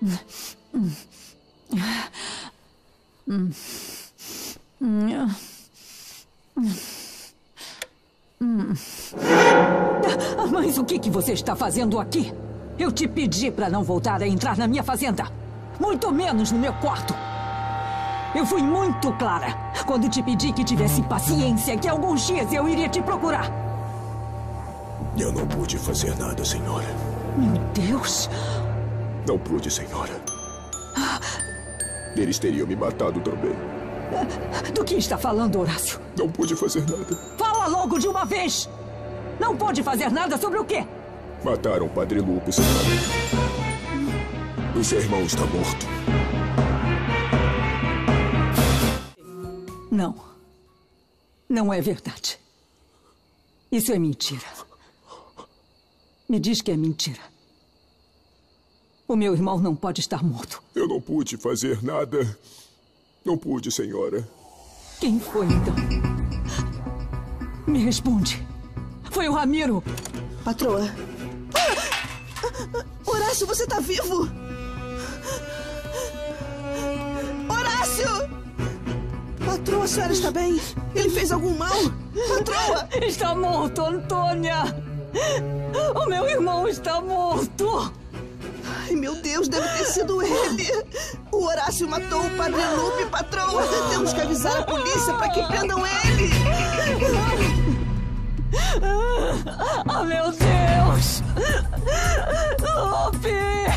Mas o que você está fazendo aqui? Eu te pedi para não voltar a entrar na minha fazenda. Muito menos no meu quarto. Eu fui muito clara quando te pedi que tivesse paciência, que alguns dias eu iria te procurar. Eu não pude fazer nada, senhora. Meu Deus! Não pude, senhora. Eles teriam me matado também. Do que está falando, Horácio? Não pude fazer nada. Fala logo de uma vez! Não pode fazer nada sobre o quê? Mataram o Padre Lupe, senhora. O seu irmão está morto. Não. Não é verdade. Isso é mentira. Me diz que é mentira. O meu irmão não pode estar morto. Eu não pude fazer nada. Não pude, senhora. Quem foi, então? Me responde. Foi o Ramiro. Patroa. Horácio, você tá vivo? Horácio! Patroa, a senhora está bem? Ele fez algum mal? Patroa! Está morto, Antônia! O meu irmão está morto! Ai, meu Deus, deve ter sido ele! O Horácio matou o Padre Lupe, patroa! Temos que avisar a polícia para que prendam ele! Oh, meu Deus! Lupe!